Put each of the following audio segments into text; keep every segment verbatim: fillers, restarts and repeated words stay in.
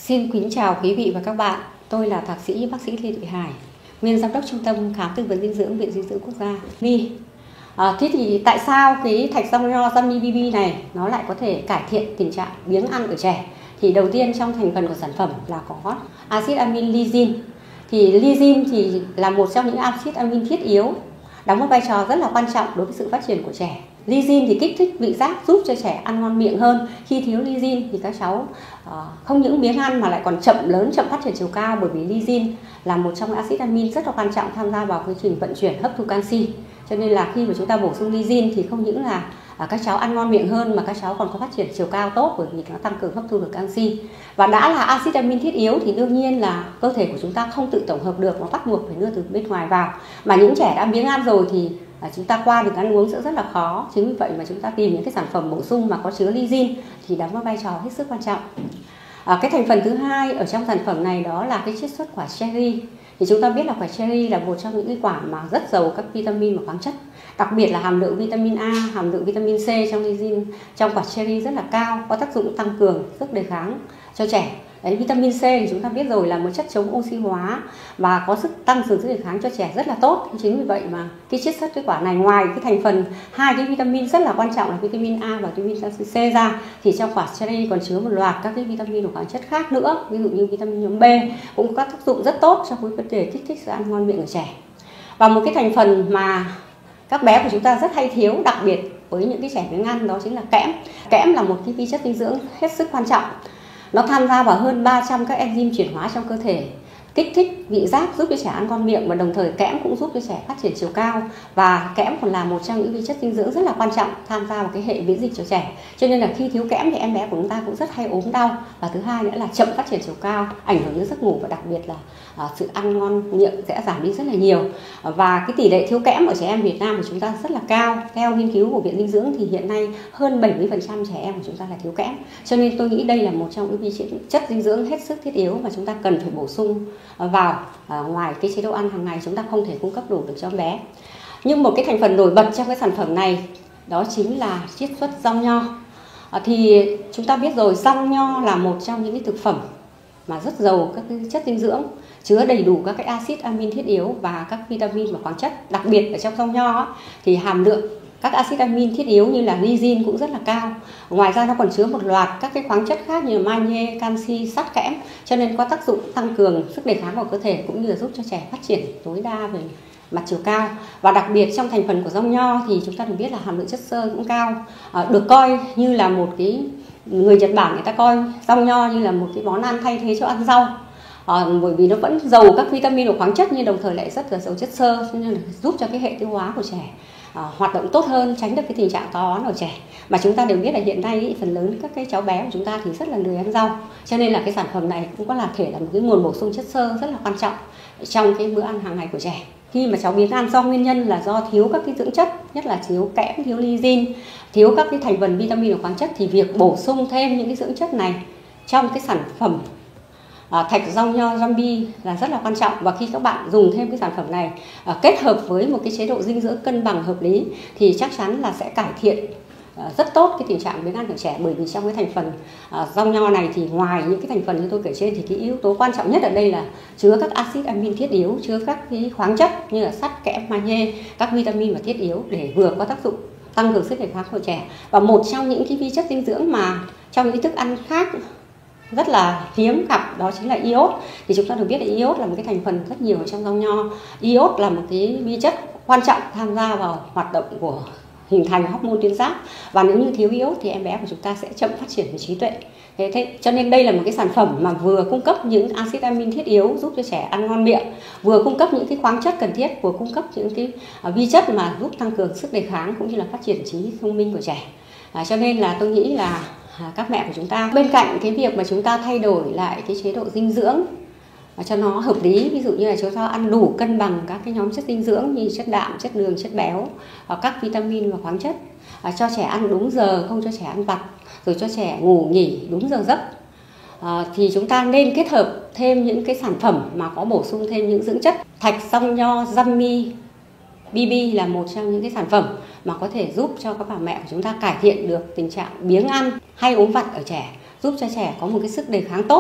Xin kính chào quý vị và các bạn. Tôi là Thạc sĩ bác sĩ Lê Thị Hải, nguyên giám đốc Trung tâm Khám Tư vấn Dinh dưỡng Viện Dinh dưỡng Quốc gia. Mi. À, thế thì tại sao cái thạch rong nho Yummy bê bê này nó lại có thể cải thiện tình trạng biếng ăn ở trẻ? Thì đầu tiên trong thành phần của sản phẩm là có axit amin lysine. Thì lysine thì là một trong những axit amin thiết yếu, đóng một vai trò rất là quan trọng đối với sự phát triển của trẻ. Lysine thì kích thích vị giác, giúp cho trẻ ăn ngon miệng hơn. Khi thiếu lysine thì các cháu uh, không những biếng ăn mà lại còn chậm lớn, chậm phát triển chiều cao, bởi vì lysine là một trong axit amin rất là quan trọng tham gia vào quá trình vận chuyển hấp thu canxi. Cho nên là khi mà chúng ta bổ sung lysine thì không những là uh, các cháu ăn ngon miệng hơn mà các cháu còn có phát triển chiều cao tốt, bởi vì nó tăng cường hấp thu được canxi. Và đã là axit amin thiết yếu thì đương nhiên là cơ thể của chúng ta không tự tổng hợp được, mà bắt buộc phải đưa từ bên ngoài vào. Mà những trẻ đã biếng ăn rồi thì À, chúng ta qua được ăn uống sẽ rất là khó. Chính vì vậy mà chúng ta tìm những cái sản phẩm bổ sung mà có chứa lysine thì đóng vai trò hết sức quan trọng. À, cái thành phần thứ hai ở trong sản phẩm này đó là cái chiết xuất quả cherry. Thì chúng ta biết là quả cherry là một trong những cái quả mà rất giàu các vitamin và khoáng chất, đặc biệt là hàm lượng vitamin A, hàm lượng vitamin C trong lysine trong quả cherry rất là cao, có tác dụng tăng cường sức đề kháng cho trẻ. Đấy, vitamin C thì chúng ta biết rồi là một chất chống oxy hóa và có sức tăng cường sức đề kháng cho trẻ rất là tốt. Chính vì vậy mà cái chiết xuất cái quả này, ngoài cái thành phần hai cái vitamin rất là quan trọng là vitamin A và vitamin C ra, thì trong quả cherry còn chứa một loạt các cái vitamin và khoáng chất khác nữa, ví dụ như vitamin nhóm B cũng có các tác dụng rất tốt trong cái vấn đề kích thích sự ăn ngon miệng của trẻ. Và một cái thành phần mà các bé của chúng ta rất hay thiếu, đặc biệt với những cái trẻ biếng ăn, đó chính là kẽm. Kẽm là một cái vi chất dinh dưỡng hết sức quan trọng. Nó tham gia vào hơn ba trăm các enzyme chuyển hóa trong cơ thể, kích thích vị giác, giúp cho trẻ ăn ngon miệng, và đồng thời kẽm cũng giúp cho trẻ phát triển chiều cao. Và kẽm còn là một trong những vi chất dinh dưỡng rất là quan trọng tham gia vào cái hệ miễn dịch cho trẻ. Cho nên là khi thiếu kẽm thì em bé của chúng ta cũng rất hay ốm đau. Và thứ hai nữa là chậm phát triển chiều cao, ảnh hưởng đến giấc ngủ, và đặc biệt là uh, sự ăn ngon miệng sẽ giảm đi rất là nhiều. Và cái tỷ lệ thiếu kẽm ở trẻ em Việt Nam của chúng ta rất là cao. Theo nghiên cứu của Viện Dinh dưỡng thì hiện nay hơn bảy mươi phần trăm trẻ em của chúng ta là thiếu kẽm. Cho nên tôi nghĩ đây là một trong những vi chất dinh dưỡng hết sức thiết yếu mà chúng ta cần phải bổ sung vào. À, ngoài cái chế độ ăn hàng ngày chúng ta không thể cung cấp đủ được cho bé. Nhưng một cái thành phần nổi bật trong cái sản phẩm này đó chính là chiết xuất rong nho. À, thì chúng ta biết rồi, rong nho là một trong những cái thực phẩm mà rất giàu các cái chất dinh dưỡng, chứa đầy đủ các cái axit amin thiết yếu và các vitamin và khoáng chất. Đặc biệt ở trong rong nho thì hàm lượng các axit amin thiết yếu như là lysine cũng rất là cao. Ngoài ra nó còn chứa một loạt các cái khoáng chất khác như là magie, canxi, sắt, kẽm, cho nên có tác dụng tăng cường sức đề kháng của cơ thể, cũng như là giúp cho trẻ phát triển tối đa về mặt chiều cao. Và đặc biệt trong thành phần của rong nho thì chúng ta được biết là hàm lượng chất xơ cũng cao, à, được coi như là một cái, người Nhật Bản người ta coi rong nho như là một cái món ăn thay thế cho ăn rau. À, bởi vì nó vẫn giàu các vitamin và khoáng chất nhưng đồng thời lại rất là giàu chất xơ, cho nên là giúp cho cái hệ tiêu hóa của trẻ à, hoạt động tốt hơn, tránh được cái tình trạng táo bón ở trẻ. Mà chúng ta đều biết là hiện nay ý, phần lớn các cái cháu bé của chúng ta thì rất là lười ăn rau, cho nên là cái sản phẩm này cũng có là thể là một cái nguồn bổ sung chất xơ rất là quan trọng trong cái bữa ăn hàng ngày của trẻ. Khi mà cháu biếng ăn do nguyên nhân là do thiếu các cái dưỡng chất, nhất là thiếu kẽm, thiếu lysine, thiếu các cái thành phần vitamin và khoáng chất, thì việc bổ sung thêm những cái dưỡng chất này trong cái sản phẩm À, thạch rong nho Yummy là rất là quan trọng. Và khi các bạn dùng thêm cái sản phẩm này à, kết hợp với một cái chế độ dinh dưỡng cân bằng hợp lý thì chắc chắn là sẽ cải thiện à, rất tốt cái tình trạng biếng ăn của trẻ. Bởi vì trong cái thành phần à, rong nho này thì ngoài những cái thành phần như tôi kể trên thì cái yếu tố quan trọng nhất ở đây là chứa các axit amin thiết yếu, chứa các cái khoáng chất như là sắt, kẽm, magie, các vitamin và thiết yếu để vừa có tác dụng tăng cường sức đề kháng của trẻ. Và một trong những cái vi chất dinh dưỡng mà trong những thức ăn khác rất là hiếm gặp đó chính là iốt. Thì chúng ta được biết là iốt là một cái thành phần rất nhiều trong rong nho. Iốt là một cái vi chất quan trọng tham gia vào hoạt động của hình thành hormone tuyến giáp, và nếu như thiếu iốt thì em bé của chúng ta sẽ chậm phát triển về trí tuệ. Thế, thế cho nên đây là một cái sản phẩm mà vừa cung cấp những axit amin thiết yếu giúp cho trẻ ăn ngon miệng, vừa cung cấp những cái khoáng chất cần thiết, vừa cung cấp những cái uh, vi chất mà giúp tăng cường sức đề kháng cũng như là phát triển trí thông minh của trẻ. À, cho nên là tôi nghĩ là À, các mẹ của chúng ta, bên cạnh cái việc mà chúng ta thay đổi lại cái chế độ dinh dưỡng cho nó hợp lý, ví dụ như là chúng ta ăn đủ cân bằng các cái nhóm chất dinh dưỡng như chất đạm, chất đường, chất béo, các vitamin và khoáng chất, à, cho trẻ ăn đúng giờ, không cho trẻ ăn vặt, rồi cho trẻ ngủ nghỉ đúng giờ giấc, à, thì chúng ta nên kết hợp thêm những cái sản phẩm mà có bổ sung thêm những dưỡng chất. Thạch rong nho Yummy bê bê là một trong những cái sản phẩm mà có thể giúp cho các bà mẹ của chúng ta cải thiện được tình trạng biếng ăn hay ốm vặt ở trẻ, giúp cho trẻ có một cái sức đề kháng tốt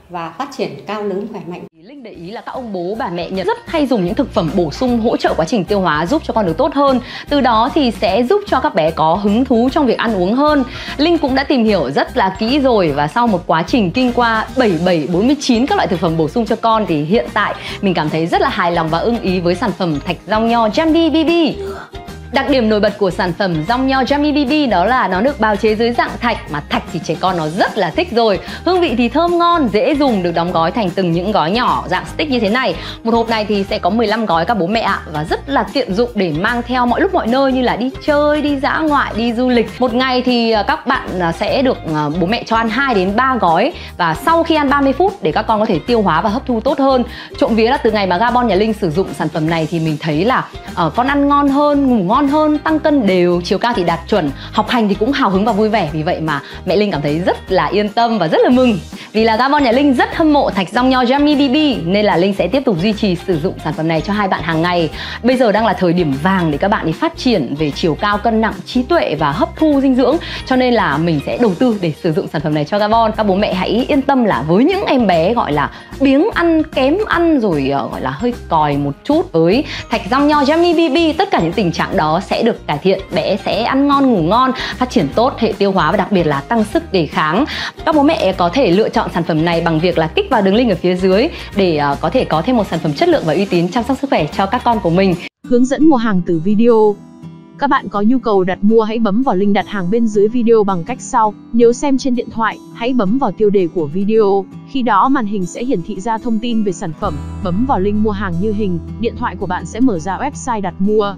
và phát triển cao lớn khỏe mạnh. Linh để ý là các ông bố bà mẹ Nhật rất hay dùng những thực phẩm bổ sung hỗ trợ quá trình tiêu hóa, giúp cho con được tốt hơn. Từ đó thì sẽ giúp cho các bé có hứng thú trong việc ăn uống hơn. Linh cũng đã tìm hiểu rất là kỹ rồi, và sau một quá trình kinh qua bảy bảy bốn mươi chín các loại thực phẩm bổ sung cho con thì hiện tại mình cảm thấy rất là hài lòng và ưng ý với sản phẩm thạch rong nho Yummy bê bê. Đặc điểm nổi bật của sản phẩm rong nho Yummy bê bê đó là nó được bào chế dưới dạng thạch, mà thạch thì trẻ con nó rất là thích rồi. Hương vị thì thơm ngon, dễ dùng, được đóng gói thành từng những gói nhỏ dạng stick như thế này. Một hộp này thì sẽ có mười lăm gói các bố mẹ ạ, và rất là tiện dụng để mang theo mọi lúc mọi nơi, như là đi chơi, đi dã ngoại, đi du lịch. Một ngày thì các bạn sẽ được bố mẹ cho ăn hai đến ba gói, và sau khi ăn ba mươi phút để các con có thể tiêu hóa và hấp thu tốt hơn. Trộm vía là từ ngày mà Gabon nhà Linh sử dụng sản phẩm này thì mình thấy là uh, con ăn ngon hơn, ngủ ngon hơn, tăng cân đều, chiều cao thì đạt chuẩn, học hành thì cũng hào hứng và vui vẻ. Vì vậy mà mẹ Linh cảm thấy rất là yên tâm và rất là mừng. Vì là Gabon nhà Linh rất hâm mộ thạch rong nho Yummy bê bê, nên là Linh sẽ tiếp tục duy trì sử dụng sản phẩm này cho hai bạn hàng ngày. Bây giờ đang là thời điểm vàng để các bạn ấy phát triển về chiều cao, cân nặng, trí tuệ và hấp thu dinh dưỡng, cho nên là mình sẽ đầu tư để sử dụng sản phẩm này cho Gabon. Các bố mẹ hãy yên tâm là với những em bé gọi là biếng ăn, kém ăn, rồi uh, gọi là hơi còi một chút, với thạch rong nho Yummy bê bê tất cả những tình trạng đó sẽ được cải thiện. Bé sẽ ăn ngon, ngủ ngon, phát triển tốt hệ tiêu hóa và đặc biệt là tăng sức đề kháng. Các bố mẹ có thể lựa chọn sản phẩm này bằng việc là kích vào đường link ở phía dưới để uh, có thể có thêm một sản phẩm chất lượng và uy tín chăm sóc sức khỏe cho các con của mình. Hướng dẫn mua hàng từ video. Các bạn có nhu cầu đặt mua hãy bấm vào link đặt hàng bên dưới video bằng cách sau. Nếu xem trên điện thoại, hãy bấm vào tiêu đề của video. Khi đó màn hình sẽ hiển thị ra thông tin về sản phẩm. Bấm vào link mua hàng như hình, điện thoại của bạn sẽ mở ra website đặt mua.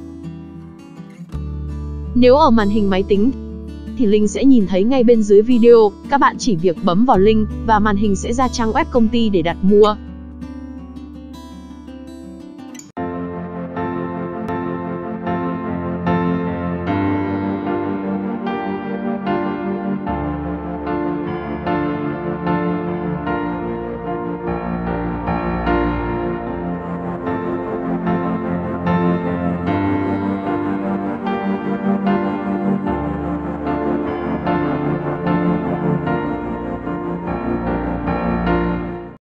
Nếu ở màn hình máy tính thì link sẽ nhìn thấy ngay bên dưới video. Các bạn chỉ việc bấm vào link và màn hình sẽ ra trang web công ty để đặt mua.